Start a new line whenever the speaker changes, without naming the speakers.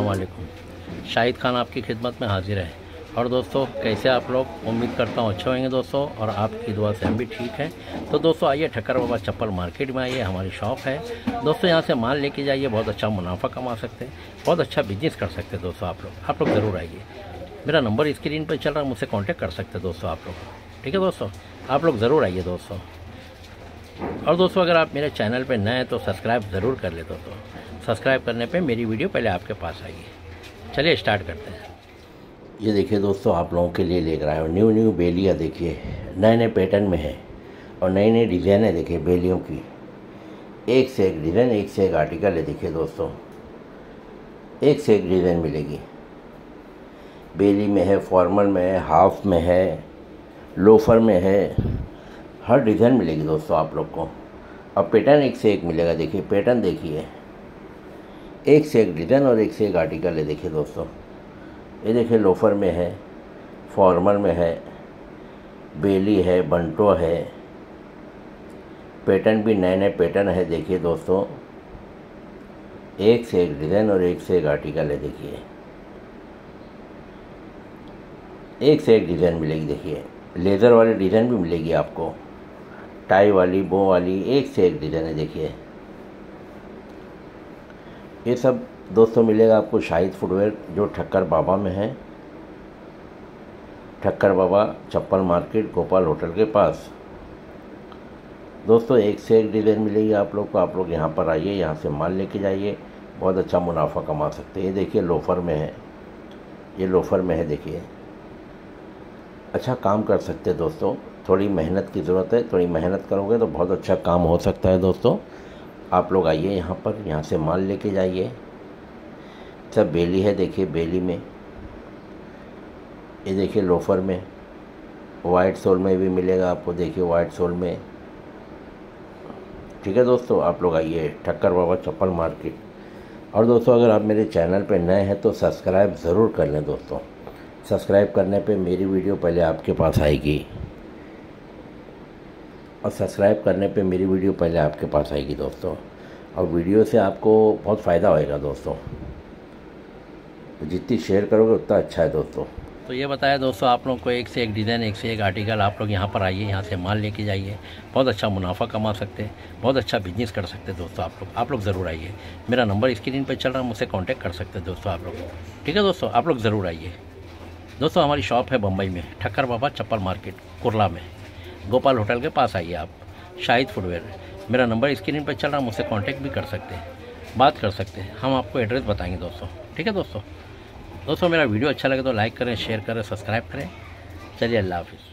वालेकुम। शाहिद खान आपकी खिदमत में हाजिर है। और दोस्तों, कैसे आप लोग? उम्मीद करता हूँ अच्छे होंगे दोस्तों, और आपकी दुआ से हम भी ठीक हैं। तो दोस्तों आइए, ठक्कर बाबा चप्पल मार्केट में आइए, हमारी शॉप है दोस्तों। यहाँ से माल लेके जाइए, बहुत अच्छा मुनाफा कमा सकते हैं, बहुत अच्छा बिजनेस कर सकते हैं दोस्तों। आप लोग ज़रूर आइए। मेरा नंबर स्क्रीन पर चल रहा है, मुझसे कॉन्टैक्ट कर सकते हैं दोस्तों आप लोग। ठीक है दोस्तों, आप लोग ज़रूर आइए दोस्तों। और दोस्तों, अगर आप मेरे चैनल पर नए हैं तो सब्सक्राइब ज़रूर कर ले दोस्तों। सब्सक्राइब करने पे मेरी वीडियो पहले आपके पास आएगी। चलिए स्टार्ट करते हैं। ये देखिए दोस्तों, आप लोगों के लिए लेकर आया हूँ न्यू बेलियाँ। देखिए नए नए पैटर्न में है और नई नई डिज़ाइन है। देखिए बेलियों की एक से एक डिज़ाइन, एक से एक आर्टिकल है। देखिए दोस्तों, एक से एक डिज़ाइन मिलेगी। बेली में है, फॉर्मल में है, हाफ में है, लोफर में है, हर डिज़ाइन मिलेगी दोस्तों आप लोग को। अब पैटर्न एक से एक मिलेगा। देखिए पैटर्न देखिए, एक से एक डिज़ाइन और एक से एक आर्टिकल है। देखिए दोस्तों, ये देखिए लोफर में है, फॉर्मल में है, बेली है, बंटो है, पैटर्न भी नए नए पैटर्न है। देखिए दोस्तों, एक से एक डिज़ाइन और एक से एक आर्टिकल है। देखिए एक से एक डिज़ाइन मिलेगी। देखिए लेज़र वाली डिज़ाइन भी मिलेगी आपको, टाई वाली, बो वाली, एक से एक डिज़ाइन है। देखिए ये सब दोस्तों मिलेगा आपको शाहिद फुटवेयर, जो ठक्कर बाबा में है। ठक्कर बाबा चप्पल मार्केट, गोपाल होटल के पास दोस्तों। एक से एक डिज़ाइन मिलेगी आप लोग को। आप लोग यहाँ पर आइए, यहाँ से माल लेके जाइए, बहुत अच्छा मुनाफा कमा सकते हैं। ये देखिए लोफर में है, ये लोफर में है। देखिए अच्छा काम कर सकते हैं दोस्तों। थोड़ी मेहनत की ज़रूरत है, थोड़ी मेहनत करोगे तो बहुत अच्छा काम हो सकता है दोस्तों। आप लोग आइए यहाँ पर, यहाँ से माल लेके जाइए। सब बेली है। देखिए बेली में, ये देखिए लोफर में, वाइट सोल में भी मिलेगा आपको। देखिए वाइट सोल में। ठीक है दोस्तों, आप लोग आइए ठक्कर बाबा चप्पल मार्केट। और दोस्तों, अगर आप मेरे चैनल पे नए हैं तो सब्सक्राइब ज़रूर कर लें दोस्तों। सब्सक्राइब करने पे मेरी वीडियो पहले आपके पास आएगी, और सब्सक्राइब करने पे मेरी वीडियो पहले आपके पास आएगी दोस्तों। और वीडियो से आपको बहुत फ़ायदा होएगा दोस्तों। तो जितनी शेयर करोगे उतना अच्छा है दोस्तों। तो ये बताया दोस्तों आप लोग को, एक से एक डिज़ाइन, एक से एक आर्टिकल। आप लोग यहाँ पर आइए, यहाँ से माल लेके जाइए, बहुत अच्छा मुनाफा कमा सकते हैं, बहुत अच्छा बिजनेस कर सकते हैं दोस्तों। आप लोग ज़रूर आइए। मेरा नंबर स्क्रीन पर चल रहा है, मुझसे कांटेक्ट कर सकते हैं दोस्तों आप लोग। ठीक है दोस्तों, आप लोग ज़रूर आइए दोस्तों। हमारी शॉप है बम्बई में, ठक्कर बाबा चप्पल मार्केट, कुरला में, गोपाल होटल के पास आइए आप, शाहिद फुटवेयर। मेरा नंबर स्क्रीन पर चल रहा है, मुझसे कांटेक्ट भी कर सकते हैं, बात कर सकते हैं। हम आपको एड्रेस बताएंगे दोस्तों। ठीक है दोस्तों, मेरा वीडियो अच्छा लगे तो लाइक करें, शेयर करें, सब्सक्राइब करें। चलिए, अल्लाह हाफिज़।